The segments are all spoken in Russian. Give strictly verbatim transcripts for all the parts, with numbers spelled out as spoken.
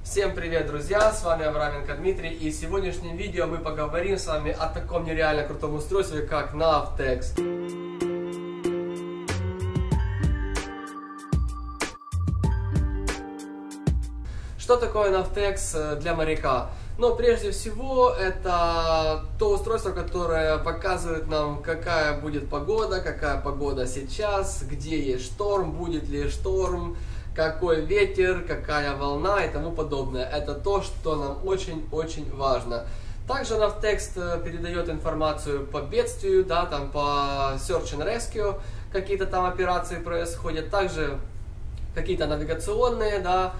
Всем привет, друзья! С вами Авраменко Дмитрий, и в сегодняшнем видео мы поговорим с вами о таком нереально крутом устройстве, как Navtex. Что такое Navtex для моряка? Но прежде всего это то устройство, которое показывает нам, какая будет погода, какая погода сейчас, где есть шторм, будет ли шторм, какой ветер, какая волна и тому подобное. Это то, что нам очень-очень важно. Также Navtex передает информацию по бедствию, да, там по Search and Rescue, какие-то там операции происходят. Также какие-то навигационные, да,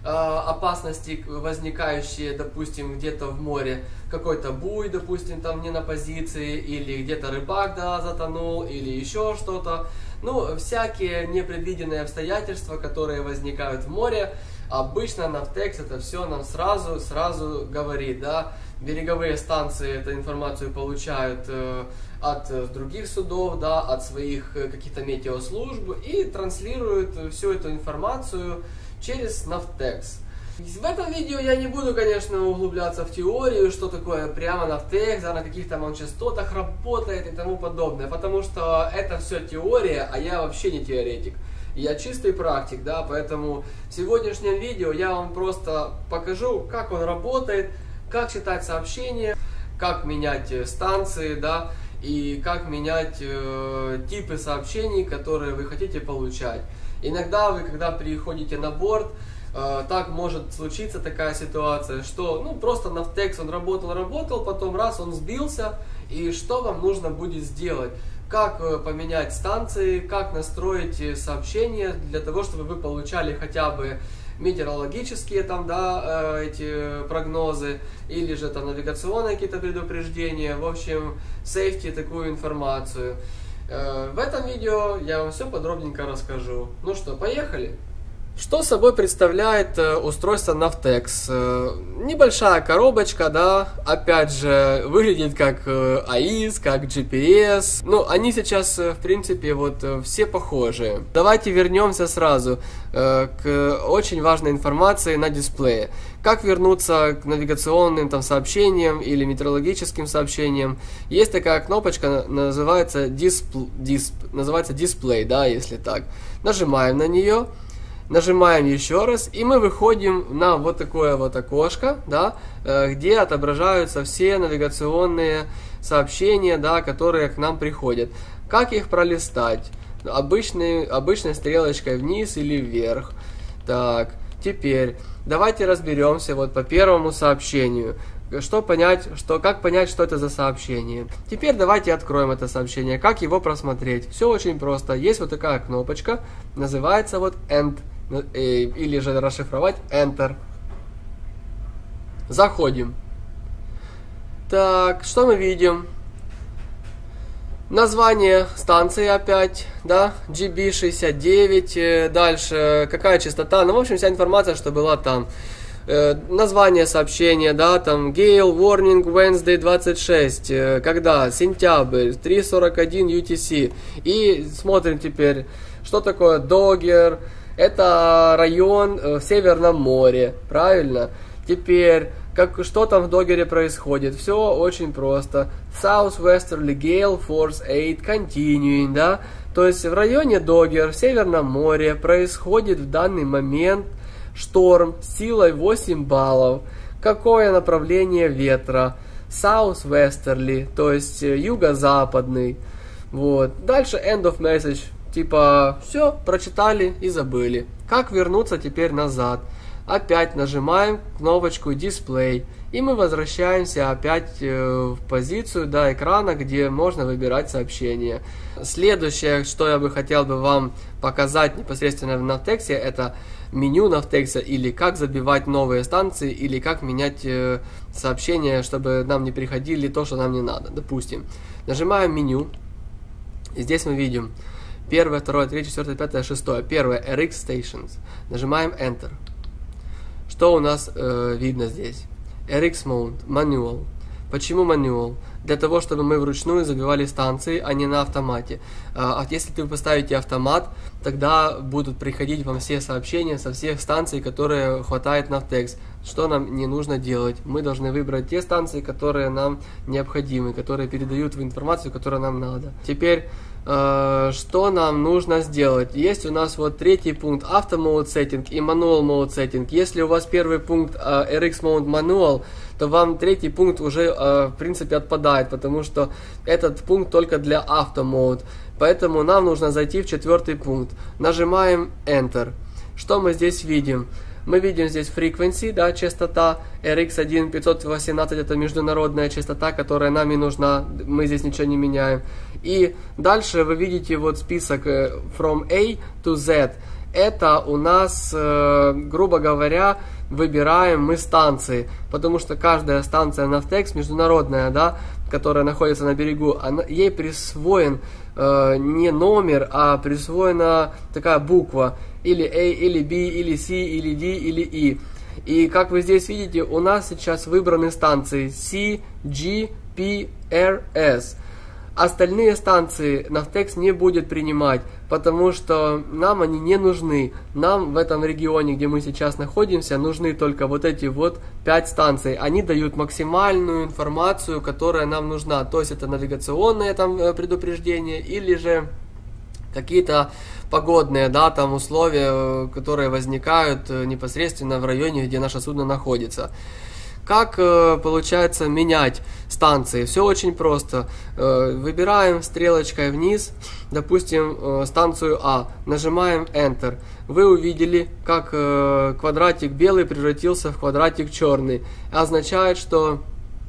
опасности, возникающие, допустим, где-то в море, какой-то буй, допустим, там не на позиции, или где-то рыбак, да, затонул, или еще что-то. Ну, всякие непредвиденные обстоятельства, которые возникают в море, обычно Navtex это все нам сразу, сразу говорит, да. Береговые станции эту информацию получают э, от других судов, да, от своих каких-то метеослужб и транслируют всю эту информацию через Navtex. В этом видео я не буду, конечно, углубляться в теорию, что такое прямо Navtex, да, на каких там он частотах работает и тому подобное, потому что это все теория, а я вообще не теоретик. Я чистый практик, да, поэтому в сегодняшнем видео я вам просто покажу, как он работает, как читать сообщения, как менять станции, да, и как менять э, типы сообщений, которые вы хотите получать. Иногда вы, когда приходите на борт, э, так может случиться такая ситуация, что ну просто Navtex он работал, работал, потом раз он сбился, и что вам нужно будет сделать? Как э, поменять станции, как настроить сообщения для того, чтобы вы получали хотя бы метеорологические там, да, э, эти прогнозы, или же там навигационные какие-то предупреждения, в общем, safety такую информацию. В этом видео я вам все подробненько расскажу. Ну что, поехали! Что собой представляет устройство Navtex? Небольшая коробочка, да, опять же, выглядит как АИС, как джи пи эс. Ну, они сейчас, в принципе, вот все похожи. Давайте вернемся сразу к очень важной информации на дисплее. Как вернуться к навигационным там сообщениям или метеорологическим сообщениям? Есть такая кнопочка, называется Display, disp, называется Display, да, если так. Нажимаем на нее. Нажимаем еще раз, и мы выходим на вот такое вот окошко, да, где отображаются все навигационные сообщения, да, которые к нам приходят. Как их пролистать? Обычной, обычной стрелочкой вниз или вверх. Так, теперь давайте разберемся вот по первому сообщению. Что понять, что, как понять, что это за сообщение. Теперь давайте откроем это сообщение. Как его просмотреть? Все очень просто. Есть вот такая кнопочка, называется вот End. Или же расшифровать Enter. Заходим. Так, что мы видим? Название станции опять, да, джи би шестьдесят девять, дальше какая частота, ну, в общем, вся информация, что была там. Э, название сообщения, да, там, Gale Warning Wednesday двадцать шесть, э, когда? Сентябрь, три сорок один ю ти си. И смотрим теперь, что такое Dogger. Это район в Северном море, правильно? Теперь, как, что там в Доггере происходит? Все очень просто. Southwesterly Gale Force восемь Continuing, да? То есть в районе Доггер, в Северном море, происходит в данный момент шторм с силой восемь баллов. Какое направление ветра? Southwesterly, то есть юго-западный. Вот. Дальше end of message. Типа, все, прочитали и забыли. Как вернуться теперь назад? Опять нажимаем кнопочку Display. И мы возвращаемся опять в позицию до экрана, где можно выбирать сообщения. Следующее, что я бы хотел бы вам показать непосредственно в Navtex, это меню Navtex, или как забивать новые станции, или как менять сообщения, чтобы нам не приходили то, что нам не надо. Допустим, нажимаем меню. И здесь мы видим первое, второе, третье, четвертое, пятое, шестое. Первое эр икс Stations. Нажимаем Enter. Что у нас э, видно здесь? эр икс Mode, Manual. Почему manual? Для того, чтобы мы вручную забивали станции, а не на автомате. А если вы поставите автомат, тогда будут приходить вам все сообщения со всех станций, которые хватает Navtex. Что нам не нужно делать? Мы должны выбрать те станции, которые нам необходимы, которые передают информацию, которую нам надо. Теперь, э, что нам нужно сделать? Есть у нас вот третий пункт Auto Mode Setting и Manual Mode Setting. Если у вас первый пункт э, эр икс Mode Manual, то вам третий пункт уже э, в принципе отпадает, потому что этот пункт только для Auto Mode. Поэтому нам нужно зайти в четвертый пункт. Нажимаем Enter. Что мы здесь видим? Мы видим здесь frequency, да, частота эр икс один пятьсот восемнадцать, это международная частота, которая нам и нужна, мы здесь ничего не меняем. И дальше вы видите вот список from A to Z. Это у нас, грубо говоря, выбираем мы станции, потому что каждая станция Navtex международная, да, которая находится на берегу, она, ей присвоен э, не номер, а присвоена такая буква, или A, или B, или C, или D, или E. И как вы здесь видите, у нас сейчас выбраны станции C, G, P, R, S. Остальные станции Navtex не будет принимать, потому что нам они не нужны. Нам в этом регионе, где мы сейчас находимся, нужны только вот эти вот пять станций. Они дают максимальную информацию, которая нам нужна. То есть это навигационные там предупреждения или же какие-то погодные, да, там условия, которые возникают непосредственно в районе, где наше судно находится. Как э, получается менять станции? Все очень просто. Э, выбираем стрелочкой вниз, допустим, э, станцию А, нажимаем Enter. Вы увидели, как э, квадратик белый превратился в квадратик черный. Означает, что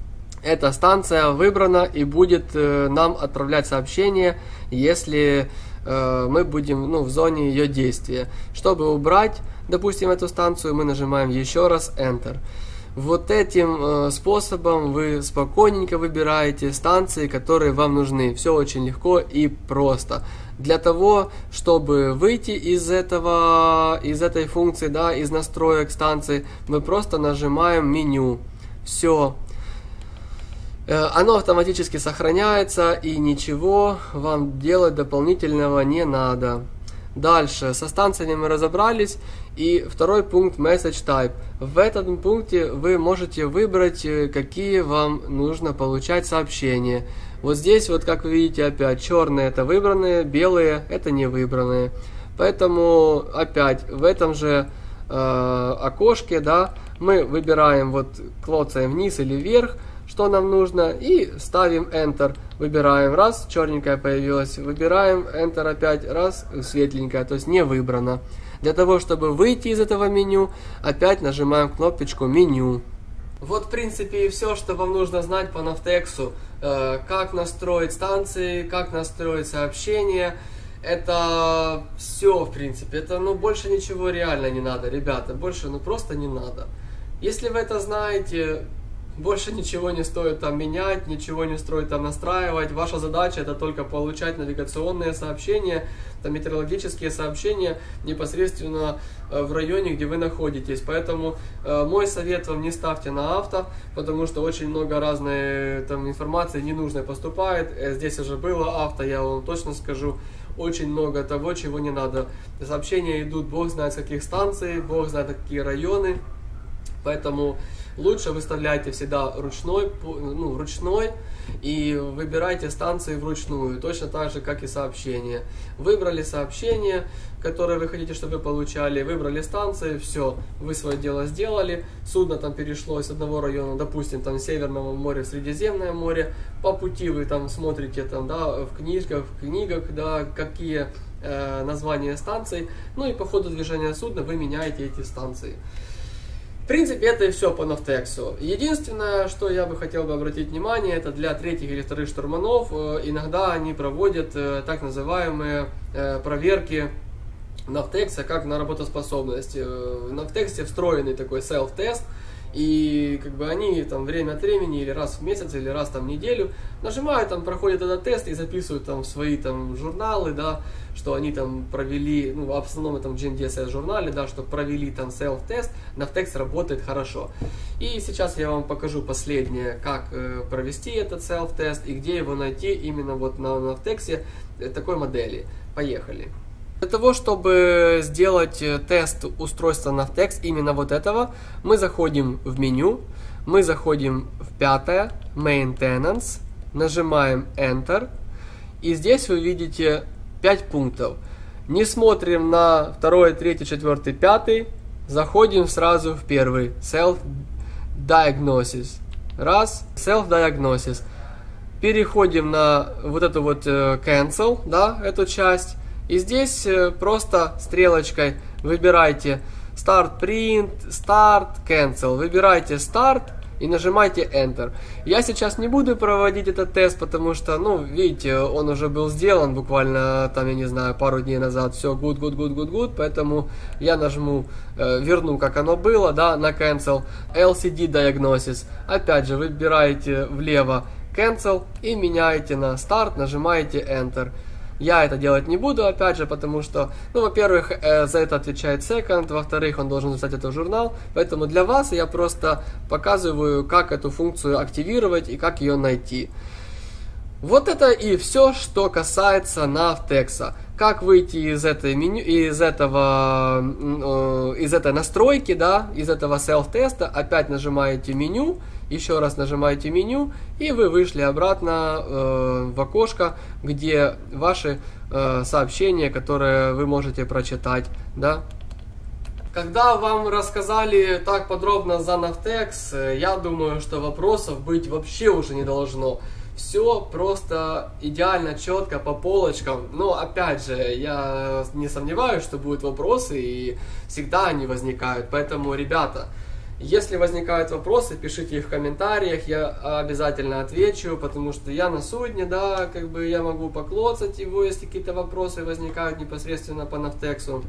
эта станция выбрана и будет э, нам отправлять сообщение, если э, мы будем, ну, в зоне ее действия. Чтобы убрать, допустим, эту станцию, мы нажимаем еще раз Enter. Вот этим э, способом вы спокойненько выбираете станции, которые вам нужны. Все очень легко и просто. Для того, чтобы выйти из этого, из этой функции, да, из настроек станции, мы просто нажимаем меню. Все. Э, оно автоматически сохраняется, и ничего вам делать дополнительного не надо. Дальше, со станциями мы разобрались, и второй пункт Message Type. В этом пункте вы можете выбрать, какие вам нужно получать сообщения. Вот здесь, вот как вы видите, опять черные это выбранные, белые это не выбранные. Поэтому опять в этом же э, окошке, да, мы выбираем, вот клоцаем вниз или вверх, что нам нужно, и ставим Enter. Выбираем, раз, черненькая появилась, выбираем Enter опять, раз, светленькая, то есть не выбрано. Для того, чтобы выйти из этого меню, опять нажимаем кнопочку меню. Вот, в принципе, и все, что вам нужно знать по Navtex. Э, как настроить станции, как настроить сообщения. Это все, в принципе. Это, ну, больше ничего реально не надо, ребята. Больше, ну, просто не надо. Если вы это знаете, больше ничего не стоит там менять, ничего не стоит там настраивать. Ваша задача это только получать навигационные сообщения, там метеорологические сообщения непосредственно э, в районе, где вы находитесь. Поэтому э, мой совет вам: не ставьте на авто, потому что очень много разной там информации ненужной поступает. Э, здесь уже было авто, я вам точно скажу. Очень много того, чего не надо. Сообщения идут, бог знает с каких станций, бог знает какие районы. Поэтому лучше выставляйте всегда ручной, ну, ручной и выбирайте станции вручную, точно так же, как и сообщения. Выбрали сообщение, которое вы хотите, чтобы вы получали, выбрали станции, все, вы свое дело сделали, судно там перешло из одного района, допустим, там Северного моря в Средиземное море, по пути вы там смотрите там, да, в книжках, в книгах, да, какие э, названия станций, ну и по ходу движения судна вы меняете эти станции. В принципе, это и все по Navtex. Единственное, что я бы хотел бы обратить внимание, это для третьих или вторых штурманов. Иногда они проводят так называемые проверки Navtex как на работоспособность. В Navtex встроенный такой self-тест, И как бы они там время от времени, или раз в месяц, или раз там в неделю нажимают, там проходят этот тест и записывают там в свои там журналы, да, что они там провели, ну, в основном это в джи эн ди эс эс журнале, да, что провели там self-тест, Navtex работает хорошо. И сейчас я вам покажу последнее, как э, провести этот self-тест и где его найти именно вот на Navtex такой модели. Поехали. Для того, чтобы сделать тест устройства Navtex, именно вот этого, мы заходим в меню, мы заходим в пятое, Maintenance, нажимаем Enter, и здесь вы видите пять пунктов. Не смотрим на второй, третий, четвертый, пятый, заходим сразу в первый, Self-Diagnosis. Раз, Self-Diagnosis. Переходим на вот эту вот Cancel, да, эту часть. И здесь просто стрелочкой выбирайте Start Print, Start, Cancel. Выбирайте Start и нажимайте Enter. Я сейчас не буду проводить этот тест, потому что, ну, видите, он уже был сделан буквально, там, я не знаю, пару дней назад. Все, good, good, good, good, good. Поэтому я нажму, э, верну, как оно было, да, на Cancel. эл си ди Diagnosis. Опять же, выбираете влево Cancel и меняете на Start, нажимаете Enter. Я это делать не буду, опять же, потому что, ну, во-первых, э, за это отвечает Second, во-вторых, он должен записать это в журнал, поэтому для вас я просто показываю, как эту функцию активировать и как ее найти. Вот это и все, что касается Navtex. Как выйти из этой меню, из этого, э, из этой настройки, да, из этого self-теста, опять нажимаете меню, еще раз нажимаете меню, и вы вышли обратно э, в окошко, где ваши э, сообщения, которые вы можете прочитать, да. Когда вам рассказали так подробно за Navtex, я думаю, что вопросов быть вообще уже не должно. Все просто идеально, четко, по полочкам. Но опять же, я не сомневаюсь, что будут вопросы, и всегда они возникают. Поэтому, ребята, если возникают вопросы, пишите их в комментариях, я обязательно отвечу, потому что я на судне, да, как бы я могу поклоцать его, если какие-то вопросы возникают непосредственно по Navtex.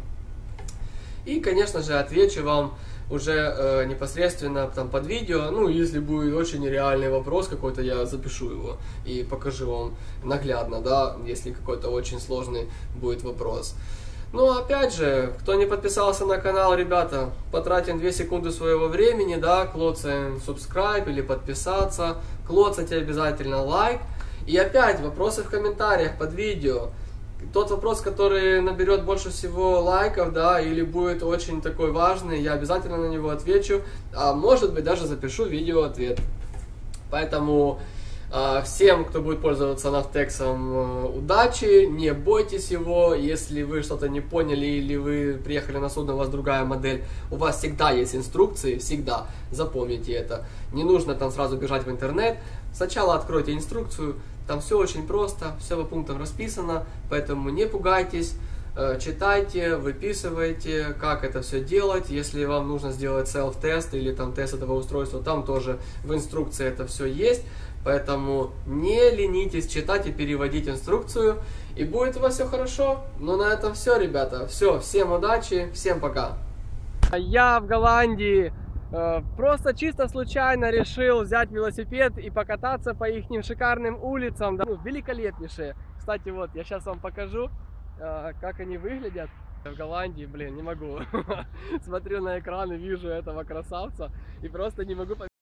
И, конечно же, отвечу вам уже э, непосредственно там под видео. Ну, если будет очень реальный вопрос какой-то, я запишу его и покажу вам наглядно, да, если какой-то очень сложный будет вопрос. Ну, опять же, кто не подписался на канал, ребята, потратим две секунды своего времени, да, клоцаем subscribe или подписаться, клоцайте обязательно лайк. И опять вопросы в комментариях под видео. Тот вопрос, который наберет больше всего лайков, да, или будет очень такой важный, я обязательно на него отвечу, а может быть даже запишу видео ответ. Поэтому э, всем, кто будет пользоваться Navtex, э, удачи, не бойтесь его. Если вы что-то не поняли или вы приехали на судно, у вас другая модель, у вас всегда есть инструкции, всегда, запомните это. Не нужно там сразу бежать в интернет, сначала откройте инструкцию. Там все очень просто, все по пунктам расписано, поэтому не пугайтесь, читайте, выписывайте, как это все делать. Если вам нужно сделать self-тест или там тест этого устройства, там тоже в инструкции это все есть. Поэтому не ленитесь читать и переводить инструкцию, и будет у вас все хорошо. Ну на этом все, ребята. Все, всем удачи, всем пока. Я в Голландии. Просто чисто случайно решил взять велосипед и покататься по их шикарным улицам, да, ну, великолепнейшие. Кстати, вот, я сейчас вам покажу, как они выглядят в Голландии. Блин, не могу. Смотрю на экран и вижу этого красавца и просто не могу